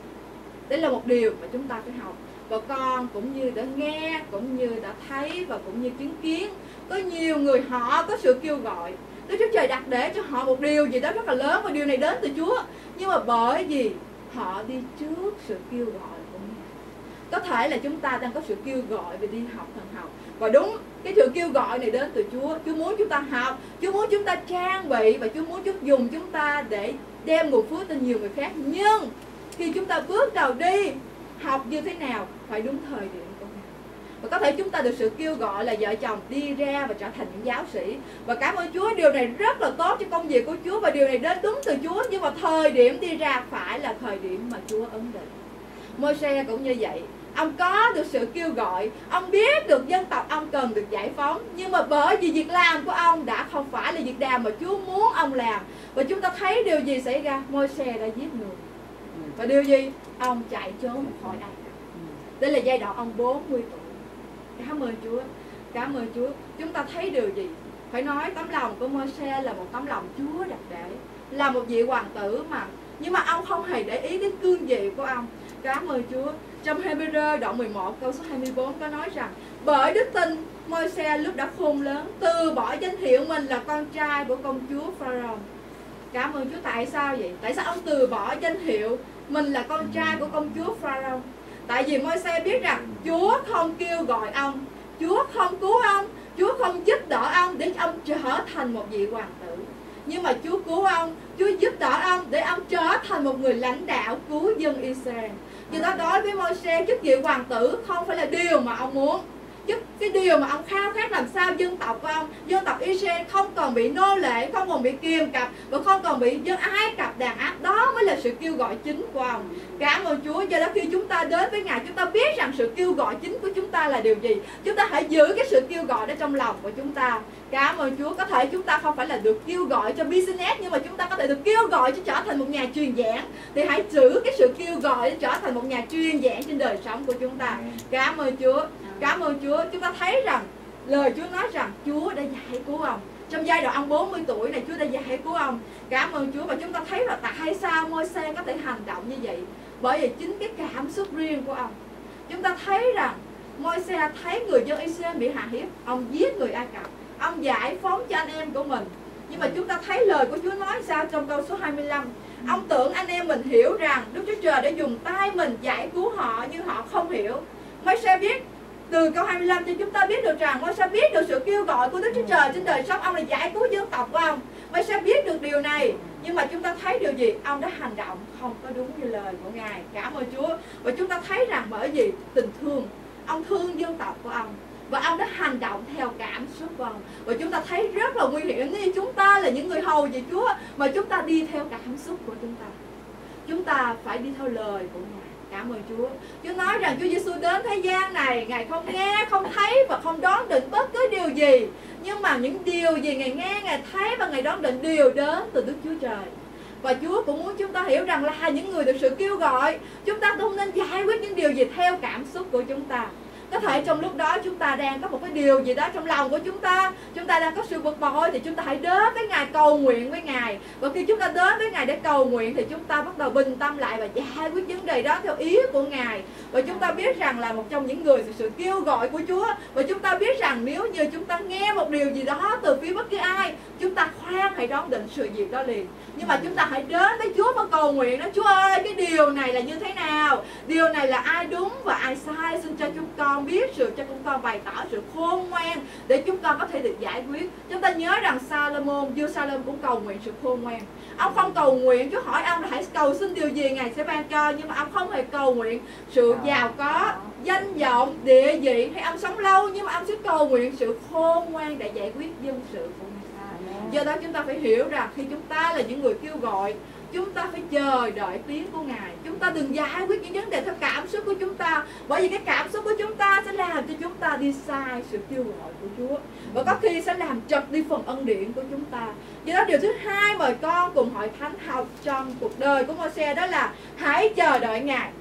Đây là một điều mà chúng ta phải học. Và con cũng như đã nghe, cũng như đã thấy và cũng như chứng kiến, có nhiều người họ có sự kêu gọi. Đức Chúa Trời đặt để cho họ một điều gì đó rất là lớn, và điều này đến từ Chúa. Nhưng mà bởi vì họ đi trước sự kêu gọi của Ngài. Có thể là chúng ta đang có sự kêu gọi về đi học thần học. Và đúng, cái sự kêu gọi này đến từ Chúa. Chúa muốn chúng ta học, Chúa muốn chúng ta trang bị, và Chúa muốn Chúa dùng chúng ta để đem nguồn phước tới nhiều người khác. Nhưng khi chúng ta bước đầu đi học như thế nào phải đúng thời điểm của Ngài. Và có thể chúng ta được sự kêu gọi là vợ chồng đi ra và trở thành những giáo sĩ. Và cảm ơn Chúa, điều này rất là tốt cho công việc của Chúa, và điều này đến đúng từ Chúa. Nhưng mà thời điểm đi ra phải là thời điểm mà Chúa ấn định. Môi-se cũng như vậy. Ông có được sự kêu gọi, ông biết được dân tộc ông cần được giải phóng. Nhưng mà bởi vì việc làm của ông đã không phải là việc làm mà Chúa muốn ông làm. Và chúng ta thấy điều gì xảy ra? Môi-se đã giết người. Và điều gì? Ông chạy trốn khỏi Ai Cập. Đây là giai đoạn ông bốn mươi tuổi. Cảm ơn Chúa. Cảm ơn Chúa. Chúng ta thấy điều gì? Phải nói tấm lòng của Môi-se là một tấm lòng Chúa đặt để. Là một vị hoàng tử mà. Nhưng mà ông không hề để ý đến cương vị của ông. Cảm ơn Chúa. Trong Hê-bê-rơ đoạn mười một câu số hai mươi bốn có nói rằng: bởi đức tin Môi-se lúc đã khôn lớn từ bỏ danh hiệu mình là con trai của công chúa Pharaoh. Cảm ơn Chúa. Tại sao vậy? Tại sao ông từ bỏ danh hiệu mình là con trai của công chúa Pharaoh? Tại vì Môi-se biết rằng Chúa không kêu gọi ông, Chúa không cứu ông, Chúa không giúp đỡ ông để ông trở thành một vị hoàng tử. Nhưng mà Chúa cứu ông, Chúa giúp đỡ ông để ông trở thành một người lãnh đạo cứu dân Israel. Do đó đối với Môi-se, chức vị hoàng tử không phải là điều mà ông muốn. Chứ cái điều mà ông khao khát làm sao dân tộc của ông, dân tộc Israel không còn bị nô lệ, không còn bị kiềm cặp và không còn bị dân Ai Cập đàn áp. Đó mới là sự kêu gọi chính của ông. Cảm ơn Chúa. Do đó khi chúng ta đến với Ngài, chúng ta biết rằng sự kêu gọi chính của chúng ta là điều gì. Chúng ta hãy giữ cái sự kêu gọi đó trong lòng của chúng ta. Cảm ơn Chúa. Có thể chúng ta không phải là được kêu gọi cho business, nhưng mà chúng ta có thể được kêu gọi cho trở thành một nhà truyền giảng. Thì hãy giữ cái sự kêu gọi để trở thành một nhà truyền giảng trên đời sống của chúng ta. Cảm ơn Chúa. Cảm ơn Chúa. Chúng ta thấy rằng lời Chúa nói rằng Chúa đã giải cứu ông. Trong giai đoạn ông bốn mươi tuổi này, Chúa đã giải cứu ông. Cảm ơn Chúa. Và chúng ta thấy là tại sao Môi-se có thể hành động như vậy? Bởi vì chính cái cảm xúc riêng của ông. Chúng ta thấy rằng Môi-se thấy người dân Israel bị hạ hiếp, ông giết người Ai Cập, ông giải phóng cho anh em của mình. Nhưng mà chúng ta thấy lời của Chúa nói sao trong câu số hai mươi lăm? Ông tưởng anh em mình hiểu rằng Đức Chúa Trời đã dùng tay mình giải cứu họ, nhưng họ không hiểu. Môi-se biết. Từ câu hai mươi lăm cho chúng ta biết được rằng Môi-se biết được sự kêu gọi của Đức Chúa Trời trên đời sống ông là giải cứu dân tộc của ông. Môi-se biết được điều này. Nhưng mà chúng ta thấy điều gì? Ông đã hành động không có đúng như lời của Ngài. Cảm ơn Chúa. Và chúng ta thấy rằng bởi vì tình thương, ông thương dân tộc của ông, và ông đã hành động theo cảm xúc của ông. Và chúng ta thấy rất là nguy hiểm nếu chúng ta là những người hầu về Chúa mà chúng ta đi theo cảm xúc của chúng ta. Chúng ta phải đi theo lời của Ngài. Cảm ơn Chúa. Chúa nói rằng Chúa Giêsu đến thế gian này, Ngài không nghe, không thấy và không đoán định bất cứ điều gì. Nhưng mà những điều gì Ngài nghe, Ngài thấy và Ngài đoán định đều đến từ Đức Chúa Trời. Và Chúa cũng muốn chúng ta hiểu rằng là những người được sự kêu gọi, chúng ta không nên giải quyết những điều gì theo cảm xúc của chúng ta. Có thể trong lúc đó chúng ta đang có một cái điều gì đó trong lòng của chúng ta, chúng ta đang có sự bực bội, thì chúng ta hãy đến với Ngài, cầu nguyện với Ngài. Và khi chúng ta đến với Ngài để cầu nguyện thì chúng ta bắt đầu bình tâm lại và giải quyết vấn đề đó theo ý của Ngài. Và chúng ta biết rằng là một trong những người được sự kêu gọi của Chúa. Và chúng ta biết rằng nếu như chúng ta nghe một điều gì đó từ phía bất cứ ai, chúng ta khoan hãy đoán định sự việc đó liền. Nhưng mà chúng ta hãy đến với Chúa và cầu nguyện đó: Chúa ơi, cái điều này là như thế nào? Điều này là ai đúng và ai sai? Xin cho chúng con biết, sự cho chúng con bày tỏ sự khôn ngoan để chúng con có thể được giải quyết. Chúng ta nhớ rằng Salomon, vua Salomon cũng cầu nguyện sự khôn ngoan. Ông không cầu nguyện, Chúa hỏi ông là hãy cầu xin điều gì Ngài sẽ ban cho, nhưng mà ông không hề cầu nguyện sự giàu có, danh vọng, địa vị hay ông sống lâu, nhưng mà ông sẽ cầu nguyện sự khôn ngoan để giải quyết dân sự của người. Do đó chúng ta phải hiểu rằng khi chúng ta là những người kêu gọi, chúng ta phải chờ đợi tiếng của Ngài. Chúng ta đừng giải quyết những vấn đề theo cảm xúc của chúng ta, bởi vì cái cảm xúc của chúng ta sẽ làm cho chúng ta đi sai sự kêu gọi của Chúa, và có khi sẽ làm trật đi phần ân điển của chúng ta. Do đó điều thứ hai mời con cùng hội thánh học trong cuộc đời của Môi-se đó là hãy chờ đợi Ngài.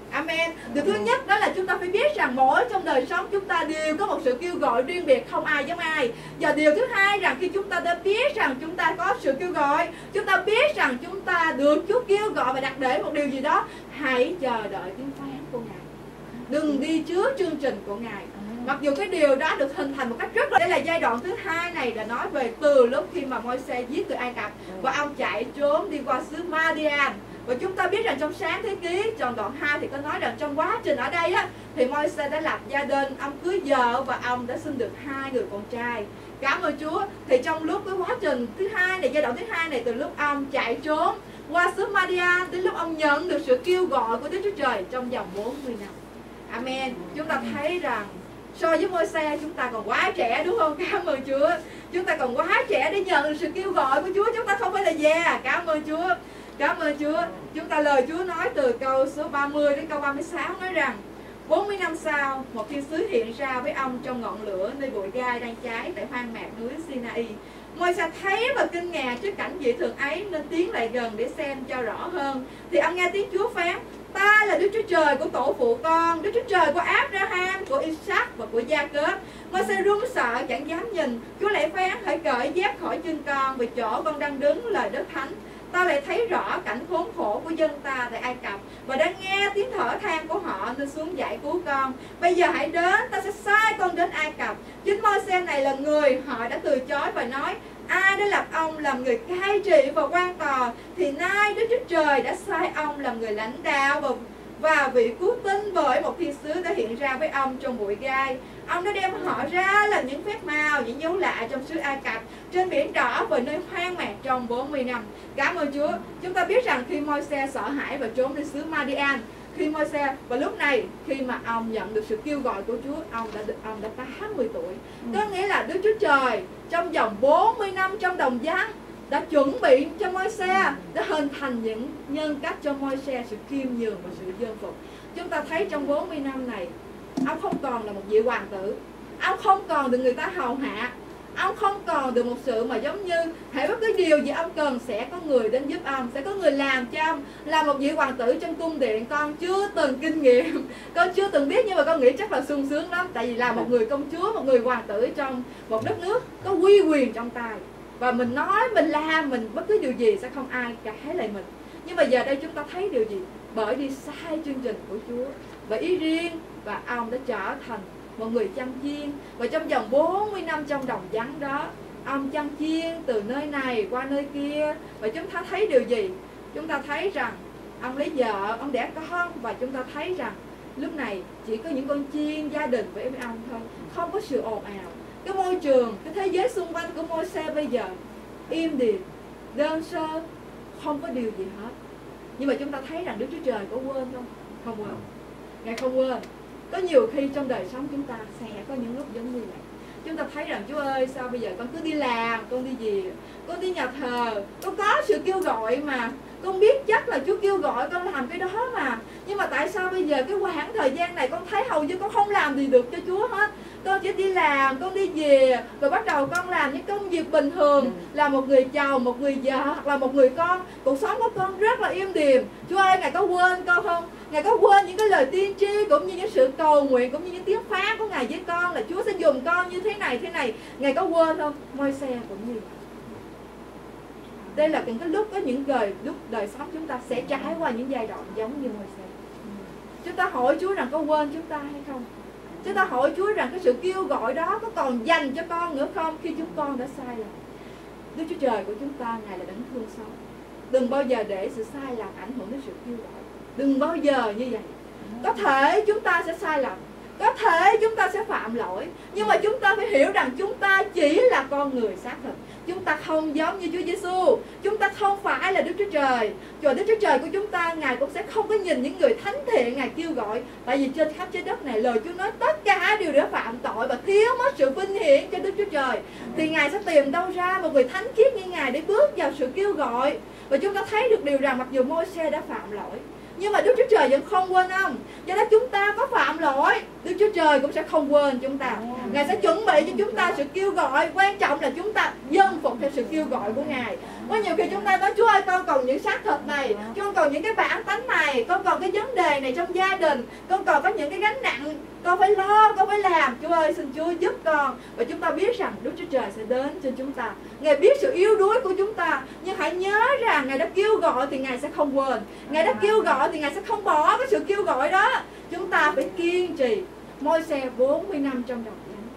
Amen. Điều thứ nhất đó là chúng ta phải biết rằng mỗi trong đời sống chúng ta đều có một sự kêu gọi riêng biệt, không ai giống ai. Và điều thứ hai rằng khi chúng ta đã biết rằng chúng ta có sự kêu gọi, chúng ta biết rằng chúng ta được Chúa kêu gọi và đặt để một điều gì đó, hãy chờ đợi tiếng phán của Ngài. Đừng đi trước chương trình của Ngài. Mặc dù cái điều đó được hình thành một cách rất là... Đây là giai đoạn thứ hai này, đã nói về từ lúc khi mà Môi-se giết người Ai Cập và ông chạy trốn đi qua xứ Ma-đi-an. Và chúng ta biết rằng trong Sáng Thế Ký trong đoạn hai thì có nói rằng trong quá trình ở đây á, thì Môi-se đã lập gia đình, ông cưới vợ và ông đã sinh được hai người con trai. Cảm ơn Chúa. Thì trong lúc cái quá trình thứ hai này, giai đoạn thứ hai này, từ lúc ông chạy trốn qua xứ Ma-đi-an đến lúc ông nhận được sự kêu gọi của Đức Chúa Trời trong vòng bốn mươi năm. Amen. Chúng ta thấy rằng so với Môi-se chúng ta còn quá trẻ, đúng không? Cảm ơn Chúa. Chúng ta còn quá trẻ để nhận được sự kêu gọi của Chúa. Chúng ta không phải là già. Cảm ơn Chúa. Cảm ơn Chúa. Chúng ta lời Chúa nói từ câu số ba mươi đến câu ba mươi sáu nói rằng bốn mươi năm sau, một thiên sứ hiện ra với ông trong ngọn lửa nơi bụi gai đang cháy tại hoang mạc núi Sinai. Môi-se thấy và kinh ngạc trước cảnh dị thường ấy nên tiến lại gần để xem cho rõ hơn. Thì ông nghe tiếng Chúa phán: Ta là Đức Chúa Trời của tổ phụ con, Đức Chúa Trời của Abraham, của Isaac và của Gia-cớp. Môi-se run sợ chẳng dám nhìn. Chúa lại phán: Hãy cởi dép khỏi chân con, vì chỗ con đang đứng là đất thánh. Ta lại thấy rõ cảnh khốn khổ của dân ta tại Ai Cập và đang nghe tiếng thở than của họ nên xuống giải cứu con. Bây giờ hãy đến, ta sẽ sai con đến Ai Cập. Chính Môi-se này là người họ đã từ chối và nói: Ai đã lập ông làm người cai trị và quan tòa, thì nay Đức Chúa Trời đã sai ông làm người lãnh đạo và và vị cứu tinh, bởi một thiên sứ đã hiện ra với ông trong bụi gai. Ông đã đem họ ra làm những phép màu, những dấu lạ trong xứ Ai Cập, trên biển đỏ và nơi hoang mạc trong bốn mươi năm. Cảm ơn Chúa. Chúng ta biết rằng khi Môi-se sợ hãi và trốn đi xứ Ma-đi-an, khi Môi-se và lúc này khi mà ông nhận được sự kêu gọi của Chúa, ông đã ông đã tám mươi tuổi. Có nghĩa là Đức Chúa Trời trong vòng bốn mươi năm trong đồng vắng đã chuẩn bị cho Môi-se, đã hình thành những nhân cách cho Môi-se sự khiêm nhường và sự dân phục. Chúng ta thấy trong bốn mươi năm này, ông không còn là một vị hoàng tử, ông không còn được người ta hầu hạ, ông không còn được một sự mà giống như hãy bất cứ điều gì ông cần sẽ có người đến giúp ông, sẽ có người làm cho ông. Là một vị hoàng tử trong cung điện, con chưa từng kinh nghiệm, con chưa từng biết, nhưng mà con nghĩ chắc là sung sướng lắm. Tại vì là một người công chúa, một người hoàng tử trong một đất nước có uy quyền trong tay, và mình nói, mình làm, mình bất cứ điều gì sẽ không ai cãi lại mình. Nhưng mà giờ đây chúng ta thấy điều gì? Bởi đi sai chương trình của Chúa và ý riêng, và ông đã trở thành một người chăn chiên. Và trong vòng bốn mươi năm trong đồng vắng đó, ông chăn chiên từ nơi này qua nơi kia. Và chúng ta thấy điều gì? Chúng ta thấy rằng ông lấy vợ, ông đẻ con. Và chúng ta thấy rằng lúc này chỉ có những con chiên gia đình với ông thôi, không có sự ồn ào. Cái môi trường, cái thế giới xung quanh của Môi-se bây giờ im điềm, đơn sơ, không có điều gì hết. Nhưng mà chúng ta thấy rằng Đức Chúa Trời có quên không? Không quên. Ngài không quên. Có nhiều khi trong đời sống chúng ta sẽ có những lúc giống như vậy. Chúng ta thấy rằng Chúa ơi, sao bây giờ con cứ đi làm, con đi gì, con đi nhà thờ, con có sự kêu gọi mà, con biết chắc là Chúa kêu gọi con làm cái đó mà. Nhưng mà tại sao bây giờ cái khoảng thời gian này con thấy hầu như con không làm gì được cho Chúa hết. Con chỉ đi làm, con đi về, rồi bắt đầu con làm những công việc bình thường, là một người chồng, một người vợ, hoặc là một người con. Cuộc sống của con rất là im điềm. Chúa ơi, Ngài có quên con không? Ngài có quên những cái lời tiên tri, cũng như những sự cầu nguyện, cũng như những tiếng phán của Ngài với con, là Chúa sẽ dùng con như thế này, thế này. Ngài có quên không? Môi-se cũng như vậy. Đây là những cái lúc, có những đời, lúc đời sống chúng ta sẽ trải qua những giai đoạn giống như Môi-se. Chúng ta hỏi Chúa rằng có quên chúng ta hay không? Chúng ta hỏi Chúa rằng cái sự kêu gọi đó có còn dành cho con nữa không khi chúng con đã sai lầm? Đức Chúa Trời của chúng ta, Ngài là đấng thương xót. Đừng bao giờ để sự sai lầm ảnh hưởng đến sự kêu gọi. Đừng bao giờ như vậy. Có thể chúng ta sẽ sai lầm, có thể chúng ta sẽ phạm lỗi, nhưng mà chúng ta phải hiểu rằng chúng ta chỉ là con người xác thực. Chúng ta không giống như Chúa Giêsu. Chúng ta không phải là Đức Chúa Trời. Rồi Đức Chúa Trời của chúng ta, Ngài cũng sẽ không có nhìn những người thánh thiện Ngài kêu gọi. Tại vì trên khắp trái đất này, lời Chúa nói tất cả đều đã phạm tội và thiếu mất sự vinh hiển cho Đức Chúa Trời. Thì Ngài sẽ tìm đâu ra một người thánh khiết như Ngài để bước vào sự kêu gọi. Và chúng ta thấy được điều rằng mặc dù Môi-se đã phạm lỗi, nhưng mà Đức Chúa Trời vẫn không quên ông. Do đó chúng ta có phạm lỗi, Đức Chúa Trời cũng sẽ không quên chúng ta. Ngài sẽ chuẩn bị cho chúng ta sự kêu gọi. Quan trọng là chúng ta dân phục theo sự kêu kêu gọi của Ngài. Có nhiều khi chúng ta nói Chúa ơi, con còn những xác thịt này, con còn những cái bản tánh này, con còn cái vấn đề này trong gia đình, con còn có những cái gánh nặng, con phải lo, con phải làm. Chúa ơi, xin Chúa giúp con. Và chúng ta biết rằng Đức Chúa Trời sẽ đến cho chúng ta. Ngài biết sự yếu đuối của chúng ta, nhưng hãy nhớ rằng Ngài đã kêu gọi thì Ngài sẽ không quên. Ngài đã kêu gọi thì Ngài sẽ không bỏ cái sự kêu gọi đó. Chúng ta phải kiên trì. Môi-se bốn mươi năm trong đồng vắng,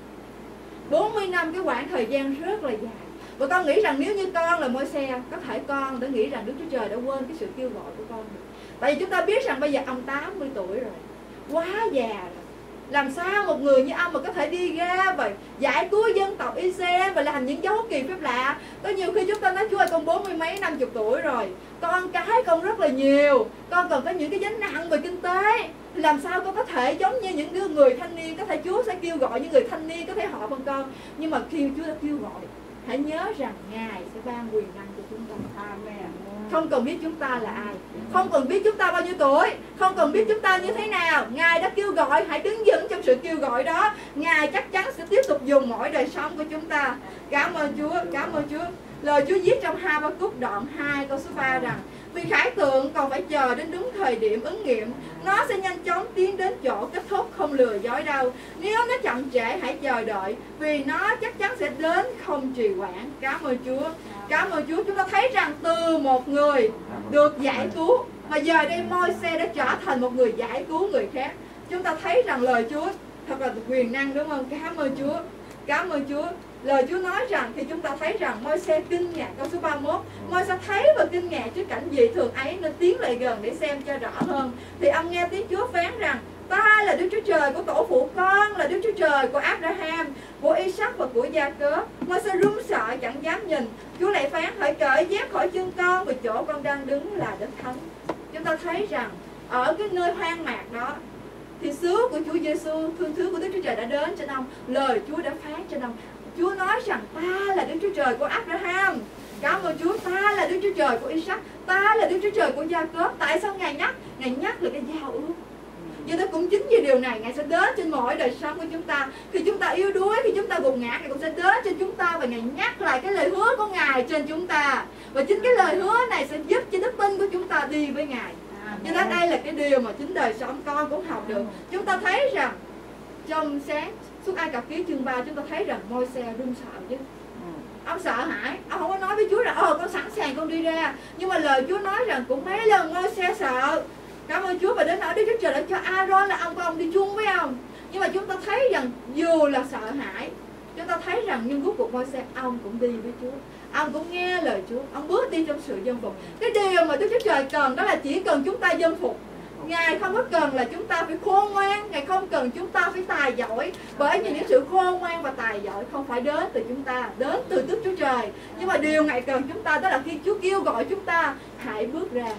bốn mươi năm cái khoảng thời gian rất là dài. Và con nghĩ rằng nếu như con là Môi-se, có thể con đã nghĩ rằng Đức Chúa Trời đã quên cái sự kêu gọi của con rồi. Tại vì chúng ta biết rằng bây giờ ông tám mươi tuổi rồi, quá già rồi. Làm sao một người như ông mà có thể đi ra và giải cứu dân tộc Israel và làm những dấu kỳ phép lạ? Có nhiều khi chúng ta nói Chúa ơi, con bốn mươi mấy năm chục tuổi rồi, con cái con rất là nhiều, con còn có những cái gánh nặng về kinh tế. Làm sao con có thể giống như những đứa người thanh niên, có thể Chúa sẽ kêu gọi những người thanh niên có thể họ bằng con. Nhưng mà khi Chúa đã kêu gọi, hãy nhớ rằng Ngài sẽ ban quyền năng cho chúng ta. Amen. Không cần biết chúng ta là ai, không cần biết chúng ta bao nhiêu tuổi, không cần biết chúng ta như thế nào, Ngài đã kêu gọi, hãy đứng vững trong sự kêu gọi đó. Ngài chắc chắn sẽ tiếp tục dùng mỗi đời sống của chúng ta. Cảm ơn Chúa, cảm ơn Chúa. Lời Chúa viết trong Ha-ba-cúc đoạn hai câu số ba rằng: vì khải tượng còn phải chờ đến đúng thời điểm ứng nghiệm, nó sẽ nhanh chóng tiến đến chỗ kết thúc, không lừa dối đâu. Nếu nó chậm trễ hãy chờ đợi, vì nó chắc chắn sẽ đến không trì hoãn. Cảm ơn Chúa, cảm ơn Chúa. Chúng ta thấy rằng từ một người được giải cứu, mà giờ đây Môi-se đã trở thành một người giải cứu người khác. Chúng ta thấy rằng lời Chúa thật là quyền năng, đúng không? Cảm ơn Chúa, cảm ơn Chúa. Lời Chúa nói rằng thì chúng ta thấy rằng Môi-se kinh ngạc. Câu số ba mươi mốt, Môi-se thấy và kinh ngạc trước cảnh dị thường ấy nên tiến lại gần để xem cho rõ hơn. Thì ông nghe tiếng Chúa phán rằng: ta là Đức Chúa Trời của tổ phụ con, là Đức Chúa Trời của Abraham, của Isaac và của Gia-cớp. Môi-se run sợ chẳng dám nhìn. Chúa lại phán: hãy cởi dép khỏi chân con, vì chỗ con đang đứng là đất thánh. Chúng ta thấy rằng ở cái nơi hoang mạc đó thì xứ của Chúa Giêsu, thương thứ của Đức Chúa Trời đã đến trên ông. Lời Chúa đã phán trên ông. Chúa nói rằng ta là Đức Chúa Trời của Abraham. Cảm ơn Chúa. Ta là Đức Chúa Trời của Isaac. Ta là Đức Chúa Trời của Gia-cớp. Tại sao Ngài nhắc? Ngài nhắc là cái giao ước. Vậy đó cũng chính vì điều này Ngài sẽ đến trên mỗi đời sống của chúng ta. Khi chúng ta yếu đuối, khi chúng ta gục ngã, Ngài cũng sẽ đến trên chúng ta và Ngài nhắc lại cái lời hứa của Ngài trên chúng ta. Và chính cái lời hứa này sẽ giúp cho đức tin của chúng ta đi với Ngài. Cho nên đây là cái điều mà chính đời sống con cũng học được. Chúng ta thấy rằng trong sáng Xuất Ai Cập ký chương ba chúng ta thấy rằng Môi-se run sợ chứ. Ông sợ hãi, ông không có nói với Chúa rằng ồ con sẵn sàng con đi ra. Nhưng mà lời Chúa nói rằng cũng mấy lần Môi-se sợ. Cảm ơn Chúa. Và đến ở Đức Chúa Trời đã cho Aaron là ông của ông đi chung với ông. Nhưng mà chúng ta thấy rằng dù là sợ hãi, chúng ta thấy rằng nhưng rốt cuộc Môi-se ông cũng đi với Chúa. Ông cũng nghe lời Chúa, ông bước đi trong sự dân phục. Cái điều mà Đức Chúa Trời cần đó là chỉ cần chúng ta dân phục. Ngài không có cần là chúng ta phải khôn ngoan, Ngài không cần chúng ta phải tài giỏi. Bởi vì những sự khôn ngoan và tài giỏi không phải đến từ chúng ta, đến từ Đức Chúa Trời. Nhưng mà điều Ngài cần chúng ta đó là khi Chúa kêu gọi chúng ta, hãy bước ra.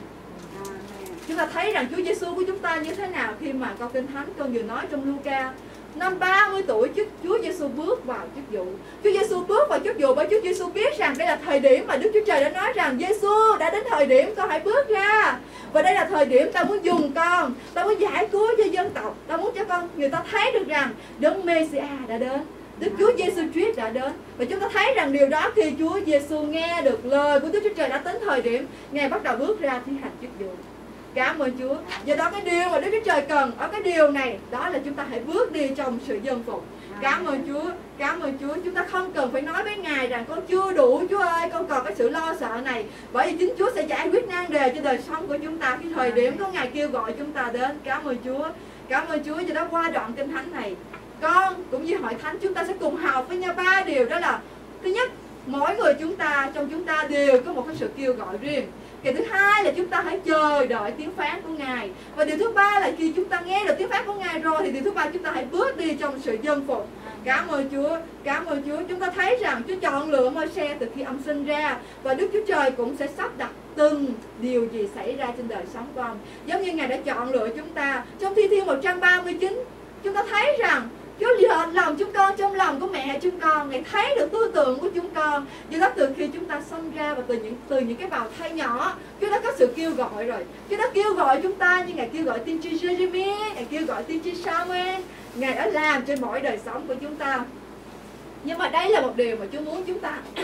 Chúng ta thấy rằng Chúa Giêsu của chúng ta như thế nào khi mà câu Kinh Thánh con vừa nói trong Luca. Năm ba mươi tuổi trước Chúa Giêsu bước vào chức vụ. Chúa Giêsu bước vào chức vụ bởi Chúa Giêsu biết rằng đây là thời điểm mà Đức Chúa Trời đã nói rằng Giêsu đã đến thời điểm con hãy bước ra. Và đây là thời điểm ta muốn dùng con, ta muốn giải cứu cho dân tộc, ta muốn cho con người ta thấy được rằng Đấng Mê-si-a đã đến, Đức Chúa Giêsu Christ đã đến. Và chúng ta thấy rằng điều đó khi Chúa Giêsu nghe được lời của Đức Chúa Trời đã đến thời điểm Ngài bắt đầu bước ra thi hành chức vụ. Cảm ơn Chúa. Do đó cái điều mà Đức Chúa Trời cần ở cái điều này đó là chúng ta hãy bước đi trong sự dân phục. Cảm ơn Chúa, cảm ơn Chúa. Chúng ta không cần phải nói với Ngài rằng con chưa đủ Chúa ơi, con còn cái sự lo sợ này. Bởi vì chính Chúa sẽ giải quyết nan đề cho đời sống của chúng ta khi thời điểm có Ngài kêu gọi chúng ta đến. Cảm ơn Chúa, cảm ơn Chúa. Do đó qua đoạn Kinh Thánh này, con cũng như hội thánh chúng ta sẽ cùng học với nhau ba điều. Đó là thứ nhất, mỗi người chúng ta trong chúng ta đều có một cái sự kêu gọi riêng. Cái thứ hai là chúng ta hãy chờ đợi tiếng phán của Ngài. Và điều thứ ba là khi chúng ta nghe được tiếng phán của Ngài rồi thì điều thứ ba chúng ta hãy bước đi trong sự dân phục. Cảm ơn Chúa, cảm ơn Chúa. Chúng ta thấy rằng Chúa chọn lựa Môi-se từ khi ông sinh ra. Và Đức Chúa Trời cũng sẽ sắp đặt từng điều gì xảy ra trên đời sống của ông. Giống như Ngài đã chọn lựa chúng ta. Trong Thi Thiên một trăm ba mươi chín chúng ta thấy rằng Chúa dợt lòng chúng con trong lòng của mẹ chúng con. Ngài thấy được tư tưởng của chúng con. Do đó từ khi chúng ta sinh ra và từ những từ những cái bào thai nhỏ, Chúa đã có sự kêu gọi rồi. Chúa đã kêu gọi chúng ta như Ngài kêu gọi tiên tri Jeremy, Ngài kêu gọi tiên tri Samuel. Ngài đã làm trên mỗi đời sống của chúng ta. Nhưng mà đây là một điều mà Chúa muốn chúng ta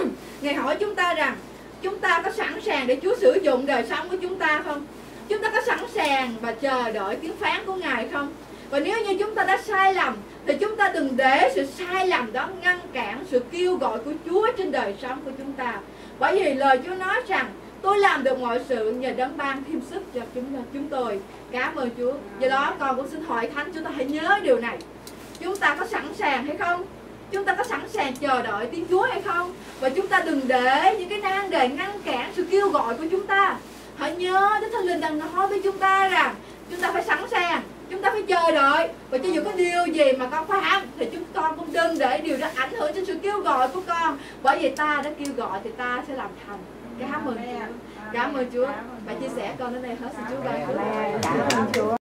Ngài hỏi chúng ta rằng chúng ta có sẵn sàng để Chúa sử dụng đời sống của chúng ta không? Chúng ta có sẵn sàng và chờ đợi tiếng phán của Ngài không? Và nếu như chúng ta đã sai lầm thì chúng ta đừng để sự sai lầm đó ngăn cản sự kêu gọi của Chúa trên đời sống của chúng ta. Bởi vì lời Chúa nói rằng tôi làm được mọi sự nhờ đấng ban thêm sức cho chúng chúng tôi. Cảm ơn Chúa. Do đó con cũng xin hỏi Thánh chúng ta hãy nhớ điều này. Chúng ta có sẵn sàng hay không? Chúng ta có sẵn sàng chờ đợi tiếng Chúa hay không? Và chúng ta đừng để những cái nan đề ngăn cản sự kêu gọi của chúng ta. Hãy nhớ Đức Thánh Linh đang nói với chúng ta rằng chúng ta phải sẵn sàng, chúng ta phải chờ đợi. Và cho dù có điều gì mà con phạm thì chúng con cũng đừng để điều đó ảnh hưởng đến sự kêu gọi của con. Bởi vì ta đã kêu gọi thì ta sẽ làm thành. Cảm ơn Chúa. Cảm ơn Chúa. Và chia sẻ con đến đây hết. Xin Chúa ban phước. Cảm ơn Chúa.